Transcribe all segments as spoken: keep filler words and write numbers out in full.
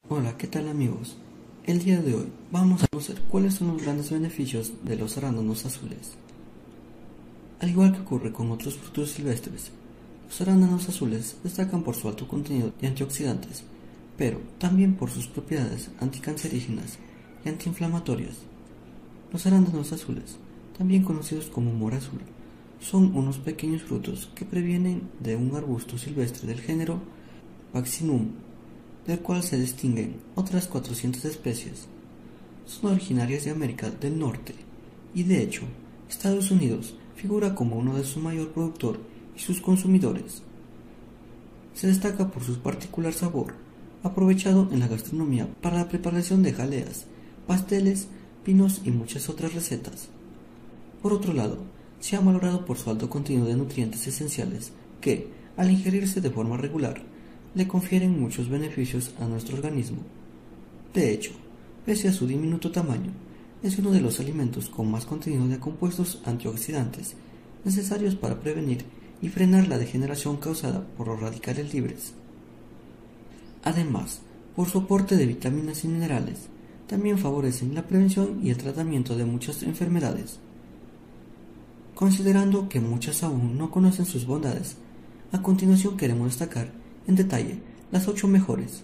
Hola, ¿qué tal amigos? El día de hoy vamos a conocer cuáles son los grandes beneficios de los arándanos azules. Al igual que ocurre con otros frutos silvestres, los arándanos azules destacan por su alto contenido de antioxidantes, pero también por sus propiedades anticancerígenas y antiinflamatorias. Los arándanos azules, también conocidos como mora azul, son unos pequeños frutos que provienen de un arbusto silvestre del género Vaccinium, del cual se distinguen otras cuatrocientas especies. Son originarias de América del Norte y, de hecho, Estados Unidos figura como uno de su mayor productor y sus consumidores. Se destaca por su particular sabor, aprovechado en la gastronomía para la preparación de jaleas, pasteles, pinos y muchas otras recetas. Por otro lado, se ha valorado por su alto contenido de nutrientes esenciales que, al ingerirse de forma regular, le confieren muchos beneficios a nuestro organismo. De hecho, pese a su diminuto tamaño, es uno de los alimentos con más contenido de compuestos antioxidantes necesarios para prevenir y frenar la degeneración causada por los radicales libres. Además, por su aporte de vitaminas y minerales, también favorecen la prevención y el tratamiento de muchas enfermedades. Considerando que muchas aún no conocen sus bondades, a continuación queremos destacar en detalle las ocho mejores.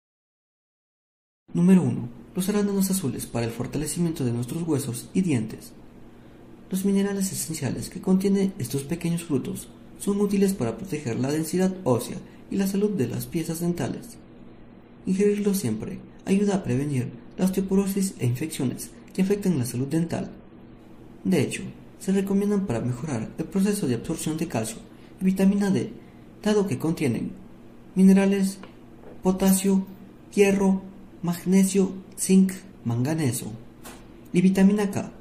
Número uno. Los arándanos azules para el fortalecimiento de nuestros huesos y dientes. Los minerales esenciales que contienen estos pequeños frutos son útiles para proteger la densidad ósea y la salud de las piezas dentales. Ingerirlos siempre ayuda a prevenir la osteoporosis e infecciones que afectan la salud dental. De hecho, se recomiendan para mejorar el proceso de absorción de calcio y vitamina D, dado que contienen minerales, potasio, hierro, magnesio, zinc, manganeso y vitamina K.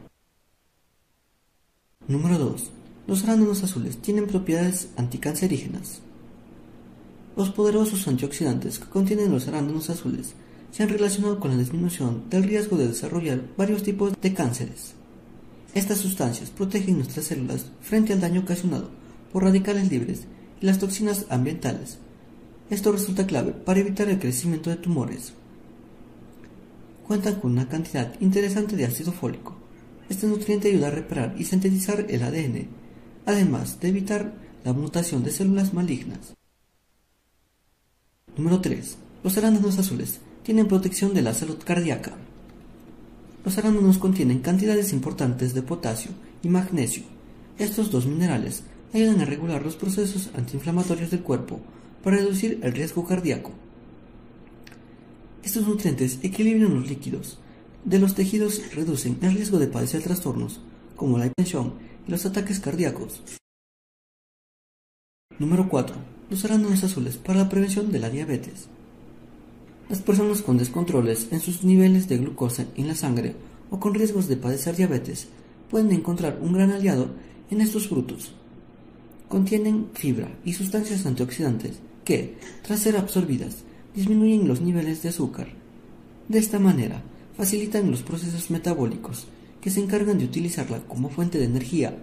Número dos. Los arándanos azules tienen propiedades anticancerígenas. Los poderosos antioxidantes que contienen los arándanos azules se han relacionado con la disminución del riesgo de desarrollar varios tipos de cánceres. Estas sustancias protegen nuestras células frente al daño ocasionado por radicales libres y las toxinas ambientales. Esto resulta clave para evitar el crecimiento de tumores. Cuentan con una cantidad interesante de ácido fólico. Este nutriente ayuda a reparar y sintetizar el A D N, además de evitar la mutación de células malignas. Número tres. Los arándanos azules tienen protección de la salud cardíaca. Los arándanos contienen cantidades importantes de potasio y magnesio. Estos dos minerales ayudan a regular los procesos antiinflamatorios del cuerpo para reducir el riesgo cardíaco. Estos nutrientes equilibran los líquidos de los tejidos y reducen el riesgo de padecer trastornos como la hipertensión y los ataques cardíacos. Número cuatro. Los arándanos azules para la prevención de la diabetes. Las personas con descontroles en sus niveles de glucosa en la sangre o con riesgos de padecer diabetes pueden encontrar un gran aliado en estos frutos. Contienen fibra y sustancias antioxidantes que, tras ser absorbidas, disminuyen los niveles de azúcar. De esta manera, facilitan los procesos metabólicos que se encargan de utilizarla como fuente de energía.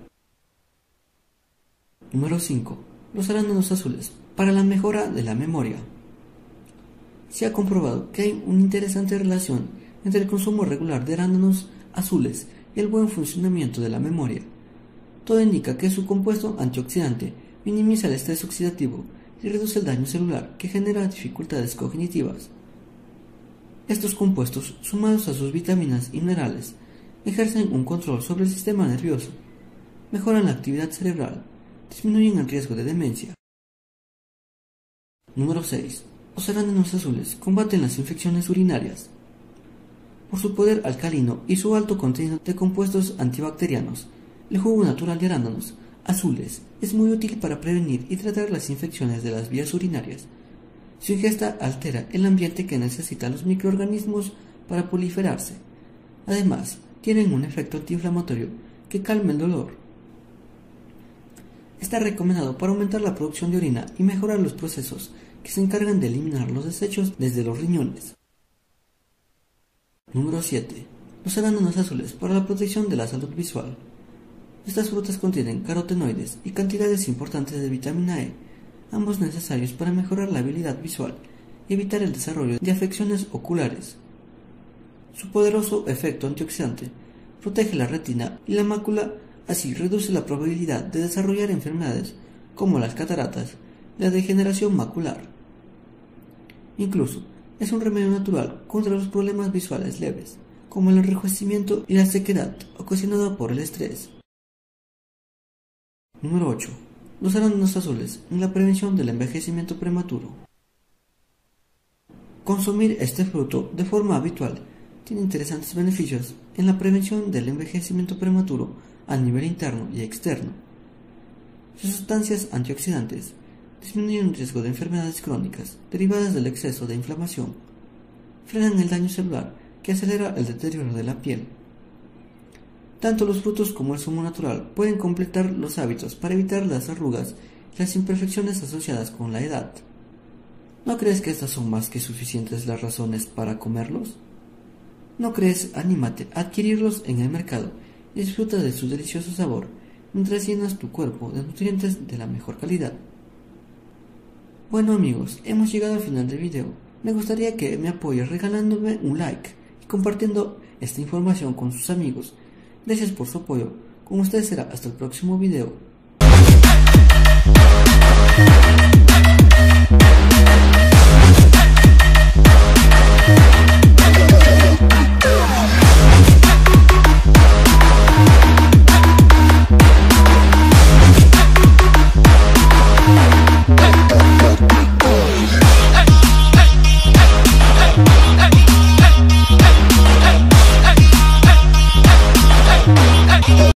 Número cinco. Los arándanos azules para la mejora de la memoria. Se ha comprobado que hay una interesante relación entre el consumo regular de arándanos azules y el buen funcionamiento de la memoria. Todo indica que su compuesto antioxidante minimiza el estrés oxidativo y reduce el daño celular que genera dificultades cognitivas. Estos compuestos, sumados a sus vitaminas y minerales, ejercen un control sobre el sistema nervioso, mejoran la actividad cerebral, disminuyen el riesgo de demencia. Número seis. Los arándanos azules combaten las infecciones urinarias. Por su poder alcalino y su alto contenido de compuestos antibacterianos, el jugo natural de arándanos azules es muy útil para prevenir y tratar las infecciones de las vías urinarias. Su ingesta altera el ambiente que necesitan los microorganismos para proliferarse. Además, tienen un efecto antiinflamatorio que calma el dolor. Está recomendado para aumentar la producción de orina y mejorar los procesos que se encargan de eliminar los desechos desde los riñones. Número siete. Los arándanos azules para la protección de la salud visual. Estas frutas contienen carotenoides y cantidades importantes de vitamina E, ambos necesarios para mejorar la habilidad visual y evitar el desarrollo de afecciones oculares. Su poderoso efecto antioxidante protege la retina y la mácula, así reduce la probabilidad de desarrollar enfermedades como las cataratas y la degeneración macular. Incluso es un remedio natural contra los problemas visuales leves, como el enrojecimiento y la sequedad ocasionada por el estrés. Número ocho. Los arándanos azules en la prevención del envejecimiento prematuro. Consumir este fruto de forma habitual tiene interesantes beneficios en la prevención del envejecimiento prematuro a nivel interno y externo. Sus sustancias antioxidantes disminuyen el riesgo de enfermedades crónicas derivadas del exceso de inflamación, frenan el daño celular que acelera el deterioro de la piel. Tanto los frutos como el zumo natural pueden completar los hábitos para evitar las arrugas y las imperfecciones asociadas con la edad. ¿No crees que estas son más que suficientes las razones para comerlos? ¿No crees? Anímate a adquirirlos en el mercado y disfruta de su delicioso sabor mientras llenas tu cuerpo de nutrientes de la mejor calidad. Bueno amigos, hemos llegado al final del video. Me gustaría que me apoyes regalándome un like y compartiendo esta información con sus amigos. Gracias por su apoyo. Con ustedes será hasta el próximo video.